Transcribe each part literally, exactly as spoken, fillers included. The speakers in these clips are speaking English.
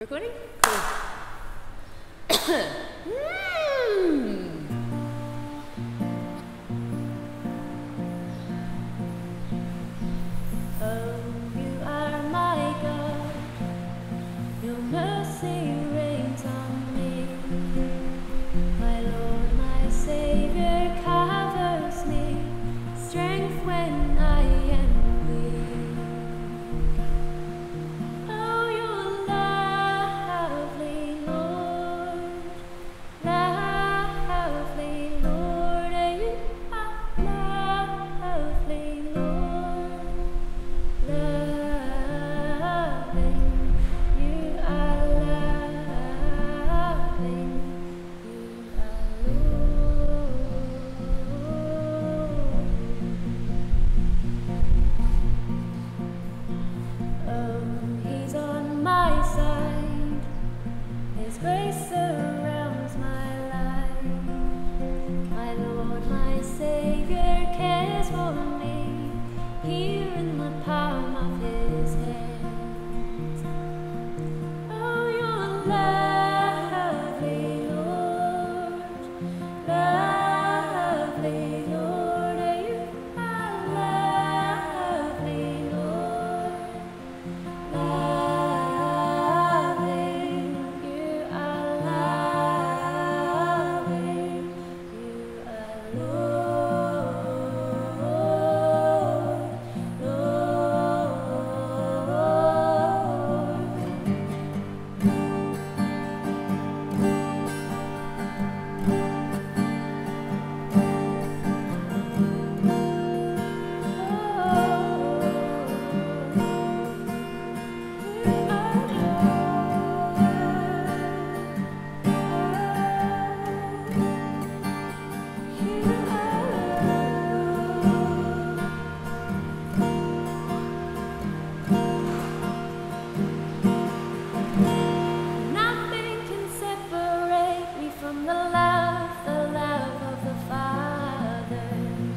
Recording? Cool. mm. Oh, you are my God. Your mercy reigns on me. My Lord, my Savior covers me. Strength when I am weak. Oh, you're lovely, Lord. Lovely, Lord. You are lovely, Lord. Loving. You are loving. You are Lord. Oh, He's on my side. His grace surrounds my life. My Lord, my Savior cares for me. Here in the palm of His hands. Oh, you're lovely, Lord. Lovely, Lord. You are lovely, Lord. Loving. You are loving. You are Lord. Nothing can separate me from the love, the love of the Father.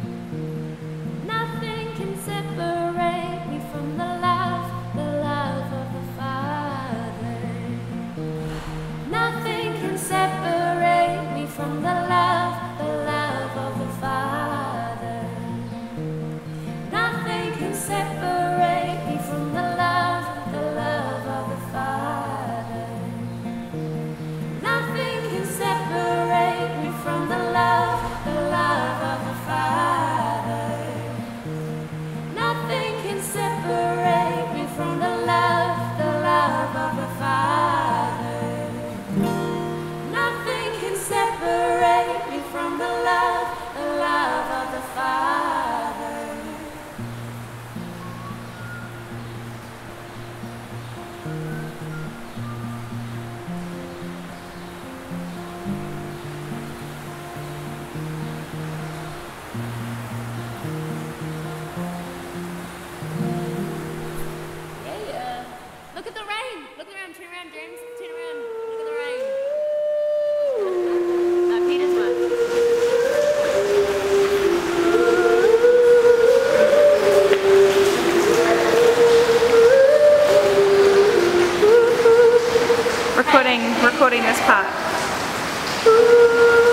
Nothing can separate me from the love, the love of the Father. Nothing can separate me from the love, the love of the Father. Nothing can separate me from the love, the love of the Father. Nothing can separate me from the love, the love of the Father. Nothing can separate me from the love, the love of the Father. Nothing can separate me from the love, the love of the Father. Yeah, yeah. Look at the rain. Look around. Turn around, James. Turn around. Look at the rain. Uh, Peter's one. Recording, recording this part.